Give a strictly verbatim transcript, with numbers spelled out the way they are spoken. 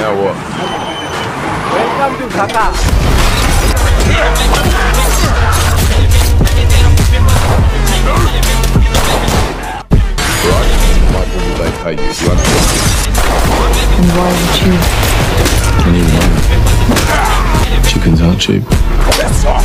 Now what? Welcome to Dhaka. Right? Michael, will they pay you? Do you understand? And why would you? I need money. Chickens aren't cheap.